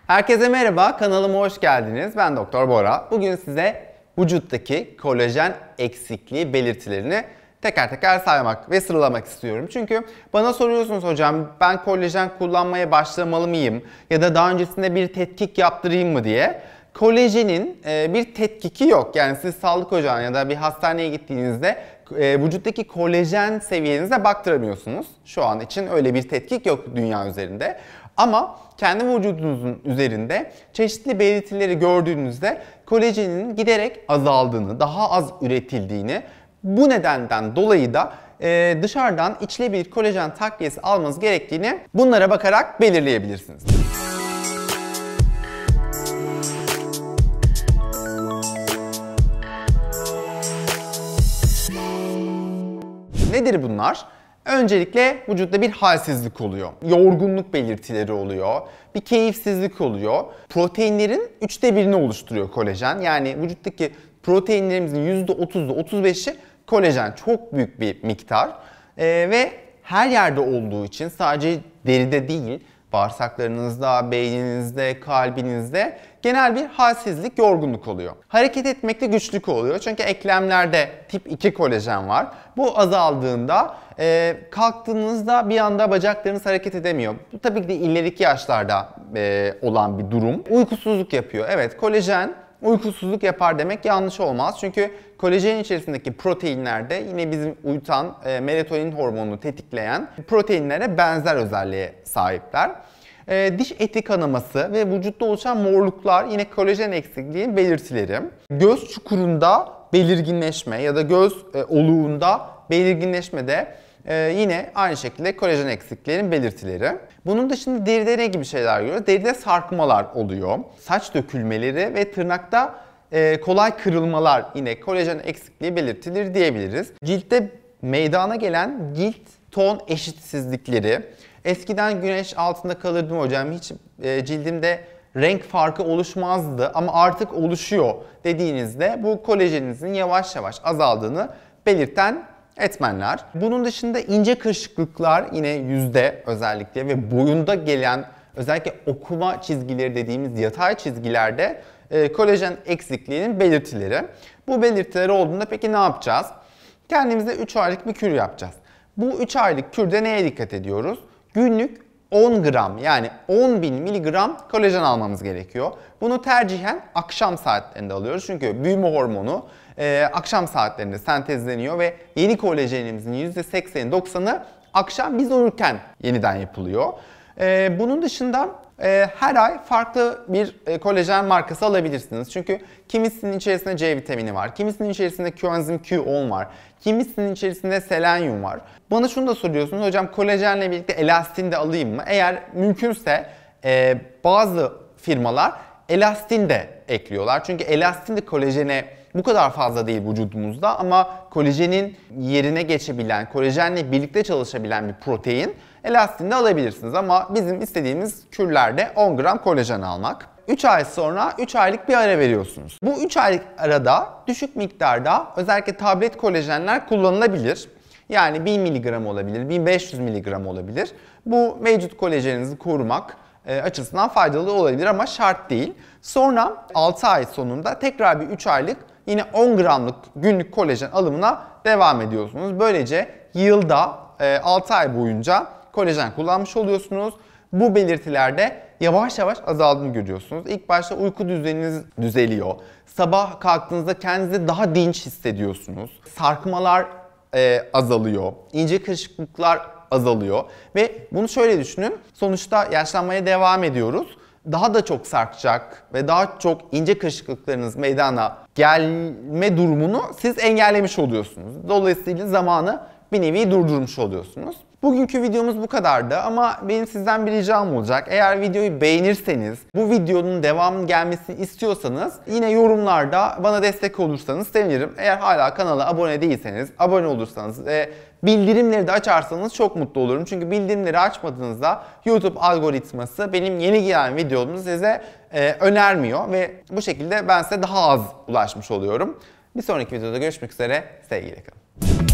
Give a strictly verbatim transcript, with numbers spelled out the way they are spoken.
Herkese merhaba, kanalıma hoş geldiniz. Ben Doktor Bora. Bugün size vücuttaki kolajen eksikliği belirtilerini teker teker saymak ve sıralamak istiyorum. Çünkü bana soruyorsunuz hocam ben kolajen kullanmaya başlamalı mıyım? Ya da daha öncesinde bir tetkik yaptırayım mı diye. Kolajenin bir tetkiki yok. Yani siz sağlık ocağına ya da bir hastaneye gittiğinizde vücuttaki kolajen seviyenize baktıramıyorsunuz. Şu an için öyle bir tetkik yok dünya üzerinde. Ama kendi vücudunuzun üzerinde çeşitli belirtileri gördüğünüzde kolajenin giderek azaldığını, daha az üretildiğini, bu nedenden dolayı da e, dışarıdan içli bir kolajen takviyesi almanız gerektiğini bunlara bakarak belirleyebilirsiniz. Nedir bunlar? Öncelikle vücutta bir halsizlik oluyor, yorgunluk belirtileri oluyor, bir keyifsizlik oluyor. Proteinlerin üçte birini oluşturuyor kolajen. Yani vücuttaki proteinlerimizin yüzde otuz'u otuz beş'i kolajen. Çok büyük bir miktar. Ee, ve her yerde olduğu için sadece deride değil, bağırsaklarınızda, beyninizde, kalbinizde genel bir halsizlik, yorgunluk oluyor. Hareket etmekte güçlük oluyor çünkü eklemlerde tip iki kolajen var. Bu azaldığında e, kalktığınızda bir anda bacaklarınız hareket edemiyor. Bu tabii ki de ileriki yaşlarda e, olan bir durum. Uykusuzluk yapıyor. Evet, kolajen uykusuzluk yapar demek yanlış olmaz. Çünkü kolajenin içerisindeki proteinler de yine bizim uyutan e, melatonin hormonunu tetikleyen proteinlere benzer özelliğe sahipler. E, diş eti kanaması ve vücutta oluşan morluklar yine kolajen eksikliğinin belirtileri. Göz çukurunda belirginleşme ya da göz e, oluğunda belirginleşme de e, yine aynı şekilde kolajen eksikliğinin belirtileri. Bunun dışında deride ne gibi şeyler görüyoruz? Deride sarkmalar oluyor. Saç dökülmeleri ve tırnakta e, kolay kırılmalar yine kolajen eksikliği belirtileri diyebiliriz. Ciltte meydana gelen cilt ton eşitsizlikleri. Eskiden güneş altında kalırdım hocam, hiç e, cildimde renk farkı oluşmazdı ama artık oluşuyor dediğinizde bu kolajeninizin yavaş yavaş azaldığını belirten etmenler. Bunun dışında ince kırışıklıklar yine yüzde özellikle ve boyunda gelen özellikle okuma çizgileri dediğimiz yatay çizgilerde e, kolajen eksikliğinin belirtileri. Bu belirtileri olduğunda peki ne yapacağız? Kendimize üç aylık bir kür yapacağız. Bu üç aylık kürde neye dikkat ediyoruz? Günlük on gram yani on bin miligram kolajen almamız gerekiyor. Bunu tercihen akşam saatlerinde alıyoruz. Çünkü büyüme hormonu e, akşam saatlerinde sentezleniyor ve yeni kolajenimizin yüzde sekseni doksanı akşam biz uyurken yeniden yapılıyor. E, bunun dışında e, her ay farklı bir e, kolajen markası alabilirsiniz. Çünkü kimisinin içerisinde C vitamini var, kimisinin içerisinde koenzim Q on var, kimisinin içerisinde selenyum var. Bana şunu da soruyorsunuz, hocam kolajenle birlikte elastin de alayım mı? Eğer mümkünse e, bazı firmalar elastin de ekliyorlar. Çünkü elastin de kolajene bu kadar fazla değil vücudumuzda ama kolajenin yerine geçebilen, kolajenle birlikte çalışabilen bir protein elastin de alabilirsiniz. Ama bizim istediğimiz kürlerde on gram kolajen almak. üç ay sonra üç aylık bir ara veriyorsunuz. Bu üç aylık arada düşük miktarda özellikle tablet kolajenler kullanılabilir. Yani bin miligram olabilir, bin beş yüz miligram olabilir. Bu mevcut kolajeninizi korumak açısından faydalı olabilir ama şart değil. Sonra altı ay sonunda tekrar bir üç aylık yine on gramlık günlük kolajen alımına devam ediyorsunuz. Böylece yılda altı ay boyunca kolajen kullanmış oluyorsunuz. Bu belirtilerde yavaş yavaş azaldığını görüyorsunuz. İlk başta uyku düzeniniz düzeliyor. Sabah kalktığınızda kendinizi daha dinç hissediyorsunuz. Sarkmalar e, azalıyor. İnce kırışıklıklar azalıyor. Ve bunu şöyle düşünün. Sonuçta yaşlanmaya devam ediyoruz. Daha da çok sarkacak ve daha çok ince kırışıklıklarınız meydana gelme durumunu siz engellemiş oluyorsunuz. Dolayısıyla zamanı bir nevi durdurmuş oluyorsunuz. Bugünkü videomuz bu kadardı ama benim sizden bir ricam olacak. Eğer videoyu beğenirseniz, bu videonun devamının gelmesini istiyorsanız yine yorumlarda bana destek olursanız sevinirim. Eğer hala kanala abone değilseniz, abone olursanız ve bildirimleri de açarsanız çok mutlu olurum. Çünkü bildirimleri açmadığınızda YouTube algoritması benim yeni gelen videomu size e, önermiyor ve bu şekilde ben size daha az ulaşmış oluyorum. Bir sonraki videoda görüşmek üzere, sevgiyle kalın.